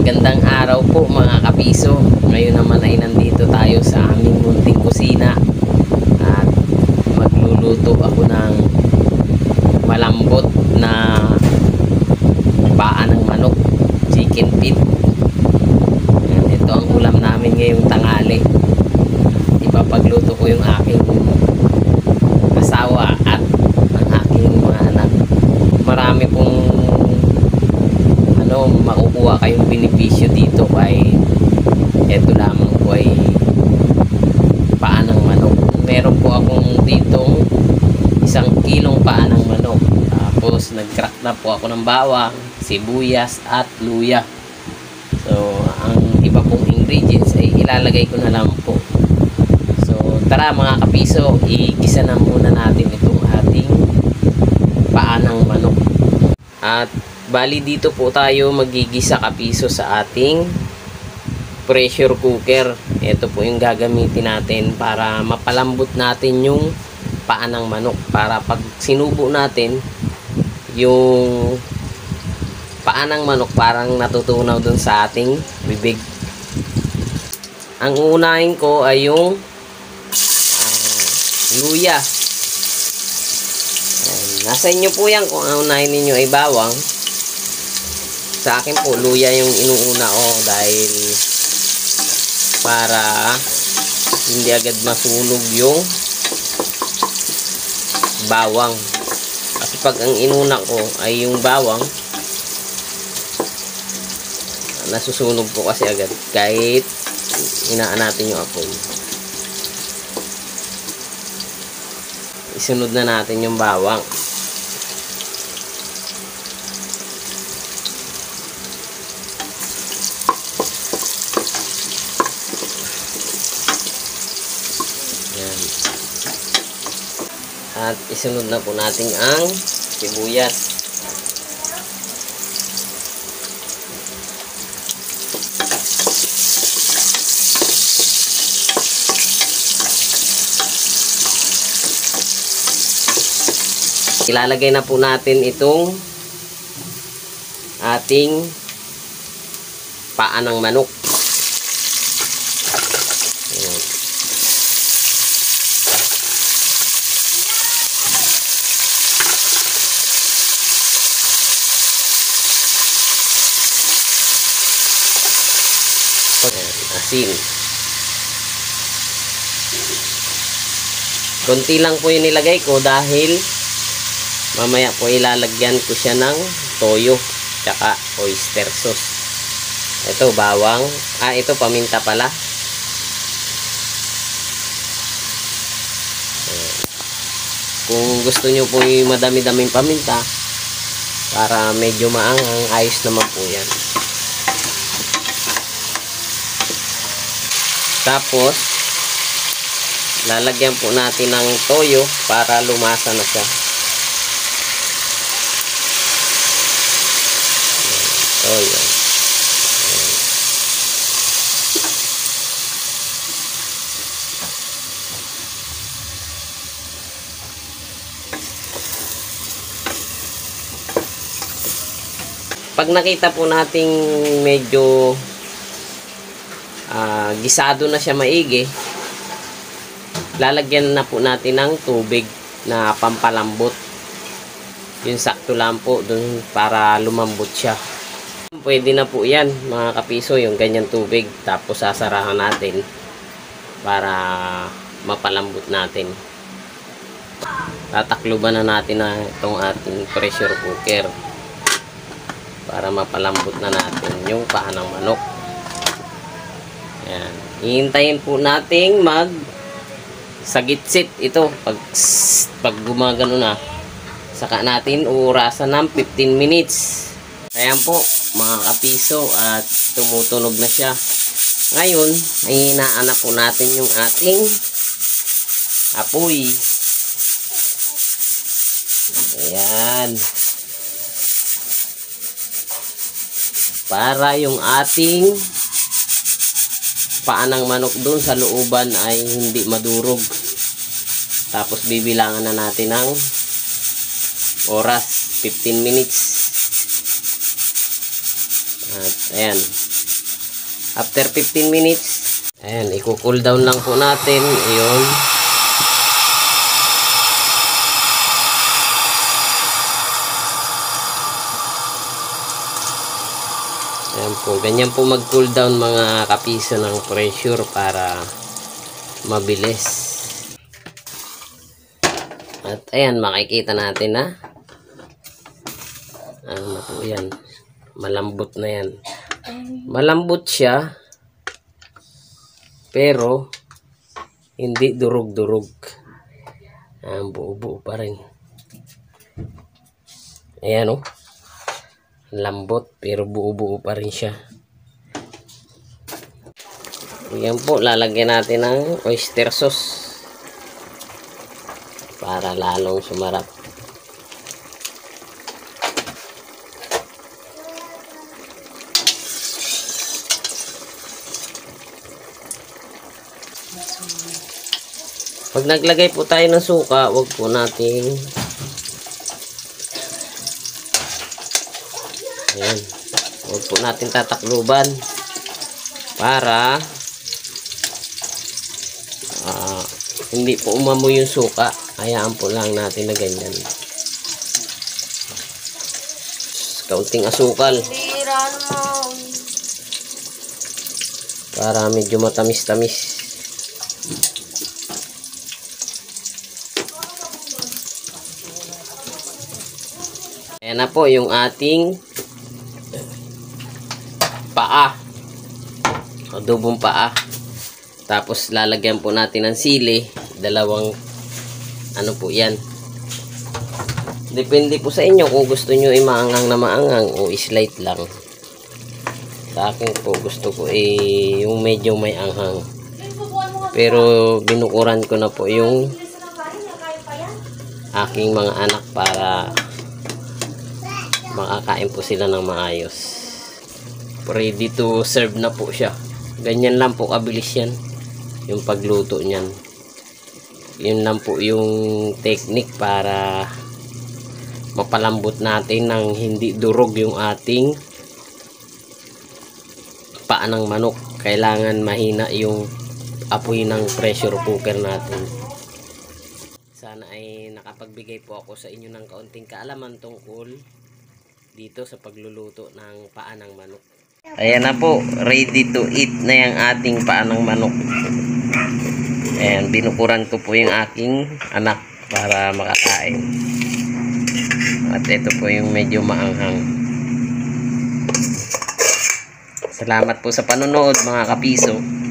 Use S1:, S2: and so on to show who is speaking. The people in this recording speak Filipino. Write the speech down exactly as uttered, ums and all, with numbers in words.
S1: Magandang araw po mga kapiso. Ngayon naman ay nandito tayo sa aming munting kusina at magluluto ako ng malambot na paa ng manok, chicken feet. Ayan, ito ang ulam namin ngayong tanghali. Ipapagluto ko yung aking asawa at ang aking mga anak. Marami pong ano, makukuha kayong benepisyo dito kay eto lamang po ay paa ng manok. Meron po akong ditong isang kilong paa ng manok. Tapos nag-crack na po ako ng bawang, sibuyas at luya. So ang iba pong ingredients ay ilalagay ko na lang po. So tara mga kapiso, igisa na muna natin itong ating paa ng manok. At bali dito po tayo magigisa kapiso sa ating pressure cooker. Ito po yung gagamitin natin para mapalambot natin yung paa ng manok. Para pag sinubo natin yung paa ng manok parang natutunaw dun sa ating bibig. Ang uunahin ko ay yung uh, luya. Ayan. Nasa inyo po yan kung ang unahin ninyo ay bawang. Sa akin po, luya yung inuuna ko dahil para hindi agad masunog yung bawang. Kasi pag ang inuna ko ay yung bawang, nasusunog po kasi agad kahit inaan natin yung apoy. Isunod na natin yung bawang. At isunod na po natin ang sibuyas. Ilalagay na po natin itong ating paa ng manok. Asin. Konti lang po yung nilagay ko dahil mamaya po ilalagyan ko siya ng toyo tsaka oyster sauce. Ito bawang. Ah, ito paminta pala. Kung gusto nyo po yung madami-daming paminta para medyo maanghang, ayos naman po yan. Tapos lalagyan po natin ng toyo para lumasa na siya. Toyo. Pag nakita po nating medyo Uh, gisado na siya maigi, lalagyan na po natin ng tubig na pampalambot. Yung sakto lang po dun para lumambot siya. Pwede na po yan mga kapiso, yung ganyan tubig. Tapos sasarahan natin para mapalambot natin. Tatakluban na natin na itong ating pressure cooker para mapalambot na natin yung paa ng manok. Ayan. Hihintayin po nating mag sagitsit ito. Pag, pag gumagano na, saka natin uurasan ng fifteen minutes. Ayan po mga kapiso, at tumutunog na siya. Ngayon, ay hinaan na po natin yung ating apoy. Ayan. Para yung ating paa ng manok dun sa looban ay hindi madurog. Tapos bibilangan na natin ng oras, fifteen minutes. At ayan, After fifteen minutes, ayan, i-cool down lang po natin. Ayun. Ayan po, ganyan po mag-cool down mga kapiso ng pressure para mabilis. At ayan, makikita natin na ano na po yan, malambot na yan. Malambot siya pero hindi durog-durog. Ayan, buo-buo pa rin. Ayan o, lambot pero buo-buo pa rin siya. Ayan po, lalagyan natin ng oyster sauce para lalong sumarap. Pag naglagay po tayo ng suka, wag po nating ayan, wag po natin tatakluban para uh, hindi po umamoy yung suka. Hayaan po lang natin na ganyan. Kaunting asukal para medyo matamis-tamis. Ayan na po yung ating paa, adobong paa. Tapos lalagyan po natin ng sili, dalawang ano po yan. Depende po sa inyo kung gusto nyo i-maangang na maangang o slight lang. Sa akin po gusto ko eh yung medyo may anghang. Pero binukuran ko na po yung aking mga anak para makakain po sila ng maayos. Ready to serve na po siya. Ganyan lang po kabilis yan yung pagluto niyan. Yun lang po yung technique para mapalambot natin ng hindi durog yung ating paa ng manok. Kailangan mahina yung apoy ng pressure cooker natin. Sana ay nakapagbigay po ako sa inyo ng kaunting kaalaman tungkol dito sa pagluluto ng paa ng manok. Ayan na po, ready to eat na yung ating paa ng manok. Ayan, binukuran ko po yung aking anak para makakain. At ito po yung medyo maanghang. Salamat po sa panonood mga kapiso.